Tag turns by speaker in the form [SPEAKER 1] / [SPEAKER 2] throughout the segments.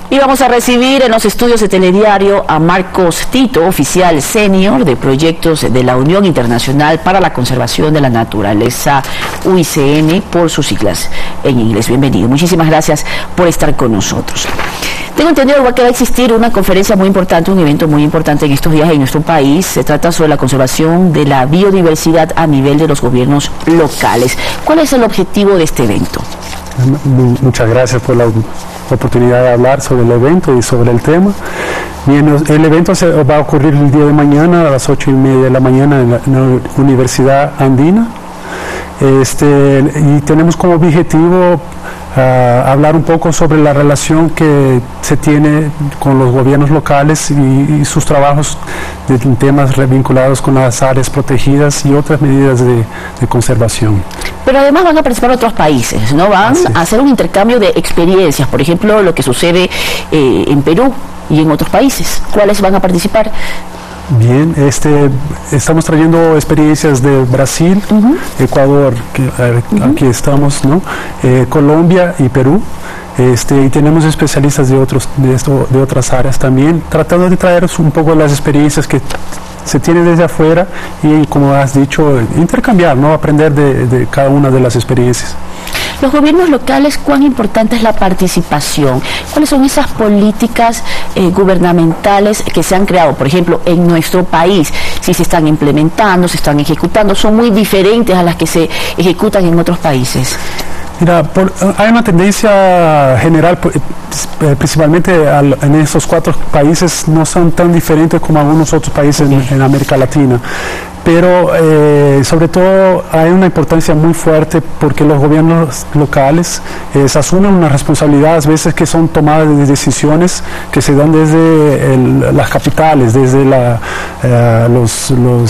[SPEAKER 1] Y vamos a recibir en los estudios de Telediario a Marcos Tito, oficial senior de proyectos de la Unión Internacional para la Conservación de la Naturaleza, UICN, por sus siglas en inglés. Bienvenido. Muchísimas gracias por estar con nosotros. Tengo entendido que va a existir una conferencia muy importante, un evento muy importante en estos días en nuestro país. Se trata sobre la conservación de la biodiversidad a nivel de los gobiernos locales. ¿Cuál es el objetivo de este evento?
[SPEAKER 2] Muchas gracias por la oportunidad de hablar sobre el evento y sobre el tema. Bien, el evento va a ocurrir el día de mañana a las 8:30 de la mañana en la Universidad Andina. Y tenemos como objetivo hablar un poco sobre la relación que se tiene con los gobiernos locales y sus trabajos en temas vinculados con las áreas protegidas y otras medidas de conservación.
[SPEAKER 1] Pero además van a participar otros países, ¿no? Van a hacer un intercambio de experiencias, por ejemplo, lo que sucede en Perú y en otros países. ¿Cuáles van a participar?
[SPEAKER 2] Bien, estamos trayendo experiencias de Brasil, Ecuador, aquí estamos, ¿no? Colombia y Perú. Y tenemos especialistas de otras áreas también, tratando de traer un poco las experiencias que se tienen desde afuera y, como has dicho, intercambiar, ¿no? Aprender de cada una de las experiencias.
[SPEAKER 1] Los gobiernos locales, ¿cuán importante es la participación? ¿Cuáles son esas políticas gubernamentales que se han creado, por ejemplo, en nuestro país? Si se están implementando, se están ejecutando, son muy diferentes a las que se ejecutan en otros países.
[SPEAKER 2] Mira, hay una tendencia general, principalmente en estos 4 países, no son tan diferentes como algunos otros países en América Latina. Pero sobre todo hay una importancia muy fuerte porque los gobiernos locales se asumen una responsabilidad, a veces que son tomadas de decisiones que se dan desde las capitales, desde los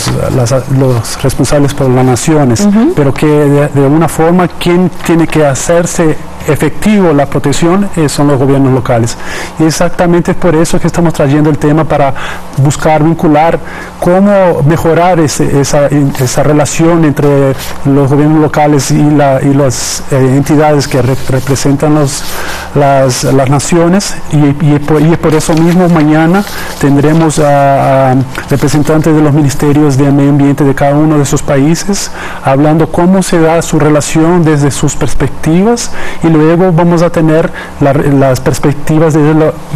[SPEAKER 2] responsables por las naciones, pero que de alguna forma quien tiene que hacerse efectivo la protección son los gobiernos locales. Y exactamente es por eso que estamos trayendo el tema, para buscar vincular cómo mejorar esa relación entre los gobiernos locales y las entidades que representan las naciones, y por eso mismo mañana tendremos a representantes de los ministerios de medio ambiente de cada uno de esos países hablando cómo se da su relación desde sus perspectivas, y luego vamos a tener las perspectivas de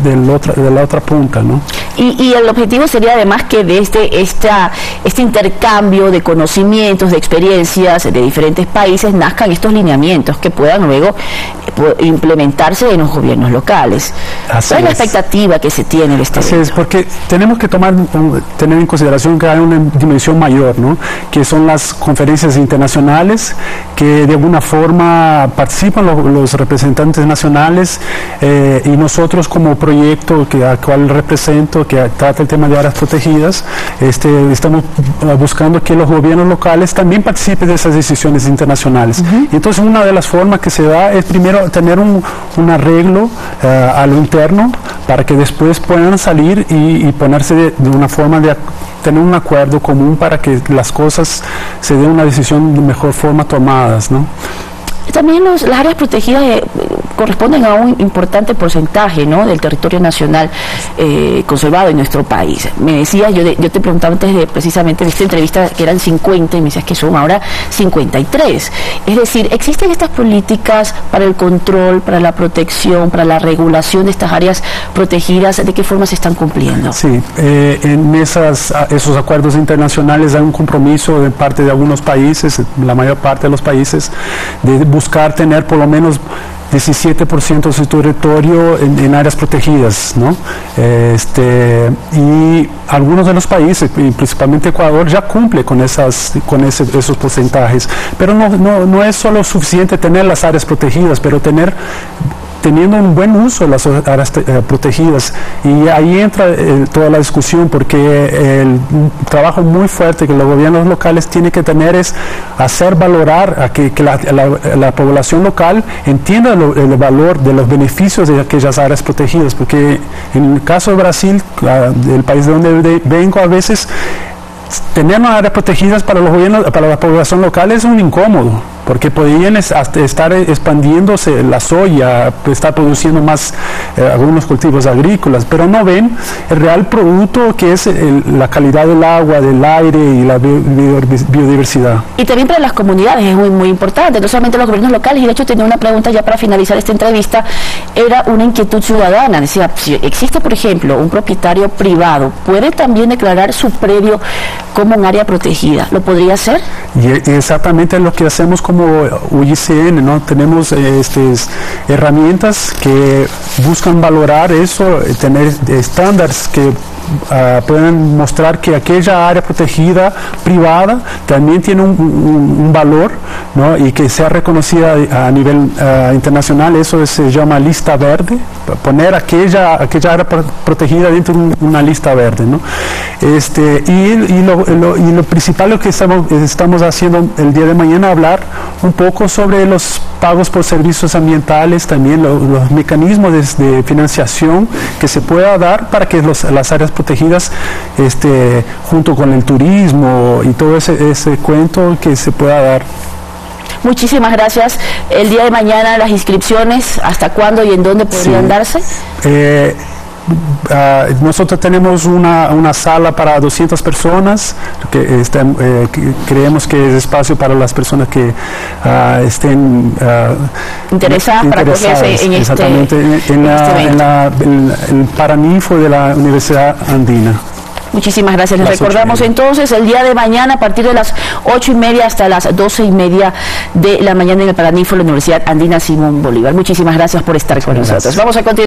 [SPEAKER 2] la otra punta, ¿no?
[SPEAKER 1] Y el objetivo sería además que de este intercambio de conocimientos, de experiencias de diferentes países, nazcan estos lineamientos que puedan luego implementarse en los gobiernos locales. ¿Cuál es la expectativa que se tiene de este evento?
[SPEAKER 2] Así es, porque tenemos que tener en consideración que hay una dimensión mayor, ¿no? Que son las conferencias internacionales, que de alguna forma participan los representantes nacionales, y nosotros como proyecto al cual represento, que trata el tema de áreas protegidas, estamos buscando que los gobiernos locales también participen de esas decisiones internacionales. Y entonces una de las formas que se da es primero tener un arreglo a lo interno, para que después puedan salir y ponerse de una forma de tener un acuerdo común para que las cosas se den una decisión de mejor forma tomadas, ¿no?
[SPEAKER 1] También las áreas protegidas corresponden a un importante porcentaje, ¿no?, del territorio nacional conservado en nuestro país. Me decías, yo te preguntaba antes precisamente de esta entrevista que eran 50, y me decías que son ahora 53. Es decir, ¿existen estas políticas para el control, para la protección, para la regulación de estas áreas protegidas? ¿De qué forma se están cumpliendo?
[SPEAKER 2] Sí, en esos acuerdos internacionales hay un compromiso de parte de algunos países, la mayor parte de los países, de buscar tener por lo menos 17% de su territorio en áreas protegidas, ¿no? Y algunos de los países, principalmente Ecuador, ya cumple con esos porcentajes, pero no es solo suficiente tener las áreas protegidas, pero teniendo un buen uso de las áreas protegidas. Y ahí entra toda la discusión, porque el trabajo muy fuerte que los gobiernos locales tienen que tener es hacer valorar a que la población local entienda el valor de los beneficios de aquellas áreas protegidas, porque en el caso de Brasil, el país de donde vengo, a veces tener áreas protegidas para los gobiernos, para la población local, es un incómodo, porque podrían estar expandiéndose la soya, estar produciendo más algunos cultivos agrícolas, pero no ven el real producto que es la calidad del agua, del aire y la biodiversidad.
[SPEAKER 1] Y también para las comunidades es muy, muy importante, no solamente los gobiernos locales. Y de hecho tenía una pregunta ya para finalizar esta entrevista, era una inquietud ciudadana. Decía, si existe por ejemplo un propietario privado, ¿puede también declarar su predio como un área protegida? ¿Lo podría hacer?
[SPEAKER 2] Y exactamente lo que hacemos como UICN, ¿no? Tenemos herramientas que buscan valorar eso, tener estándares que pueden mostrar que aquella área protegida privada también tiene un valor, ¿no? Y que sea reconocida a nivel internacional. Eso se llama lista verde, poner aquella área protegida dentro de una lista verde, ¿no? Y lo principal lo que estamos haciendo el día de mañana, hablar un poco sobre los pagos por servicios ambientales, también los mecanismos de financiación que se pueda dar para que las áreas protegidas, junto con el turismo y todo ese cuento que se pueda dar.
[SPEAKER 1] Muchísimas gracias. El día de mañana las inscripciones, ¿hasta cuándo y en dónde podrían darse?
[SPEAKER 2] Nosotros tenemos una sala para 200 personas, que creemos que es espacio para las personas que estén
[SPEAKER 1] interesadas para acogerse en
[SPEAKER 2] exactamente, el Paraninfo de la Universidad Andina.
[SPEAKER 1] Muchísimas gracias. Les recordamos entonces el día de mañana a partir de las 8:30 hasta las 12:30 de la mañana en el Paraninfo de la Universidad Andina Simón Bolívar. Muchísimas gracias por estar con nosotros. Vamos a continuar.